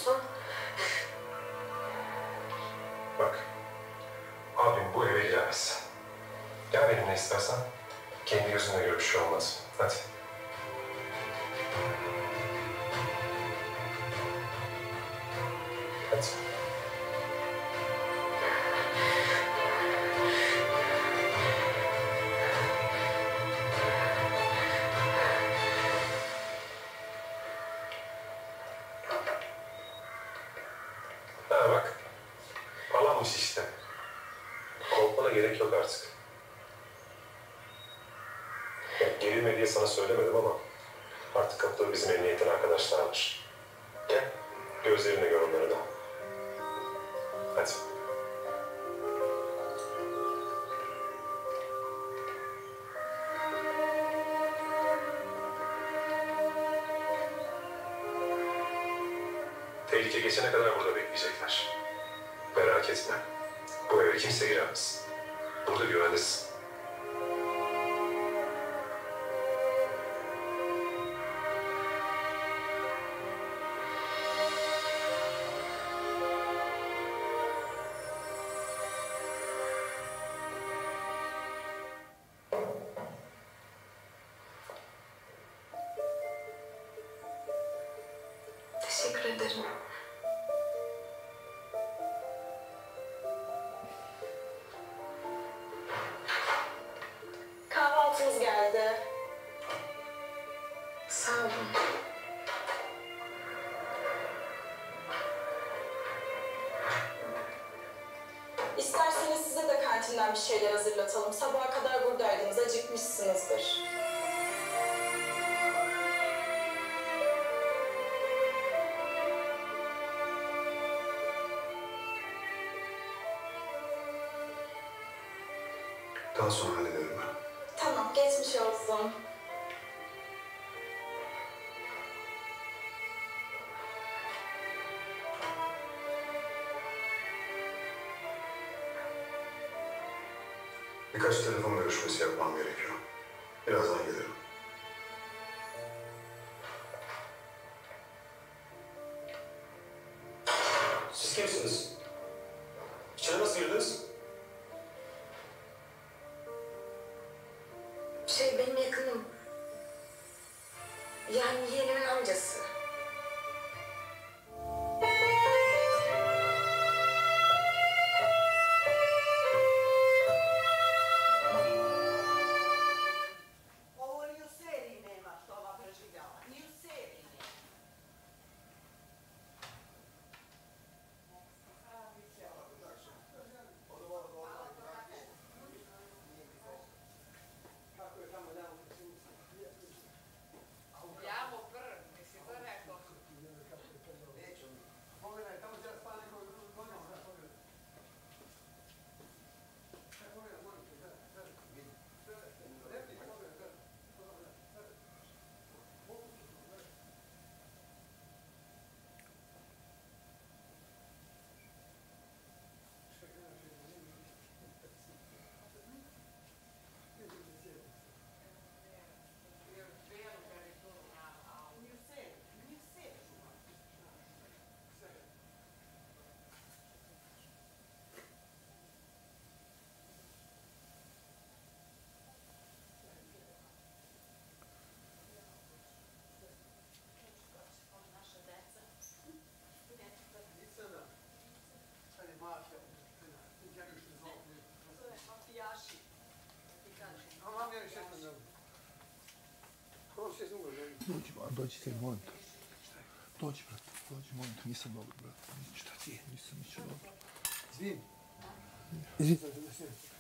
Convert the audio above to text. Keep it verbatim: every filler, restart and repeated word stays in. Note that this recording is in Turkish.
istiyorsan. Bak, abim bu eve giremez. Gel benimle istersen. Kendi gözünle gör, bir şey olmaz. Hadi. Hadi. Ha bak, falanmış işte. Korkmana gerek yok artık. Gerilme diye sana söylemedim ama artık kapıda bizim emniyetin arkadaşlar var. Gel, gözlerinle gör onları da. Hadi. Tehlike geçene kadar burada bekleyecekler. Merak etme. Bu eve kimse giremez. Burada güvendesin. Teşekkür ederim. Kahvaltınız geldi. Sağ olun. İsterseniz size de kantinden bir şeyler hazırlatalım. Sabaha kadar buradaydınız, acıkmışsınızdır. Daha sonra hallederim ben. Tamam, geçmiş olsun. Birkaç telefon görüşmesi yapmam gerekiyor. Birazdan gelirim. Siz kimsiniz? İçeri nasıl girdiniz? Şey, benim yakınım. Yani yeğenimin amcası. Dođi, dođi se, molim te. Dođi, brate, dođi, molim te, nisam dobro, brate. Šta ti je? Nisam ništa dobro. Izvim. Izvim.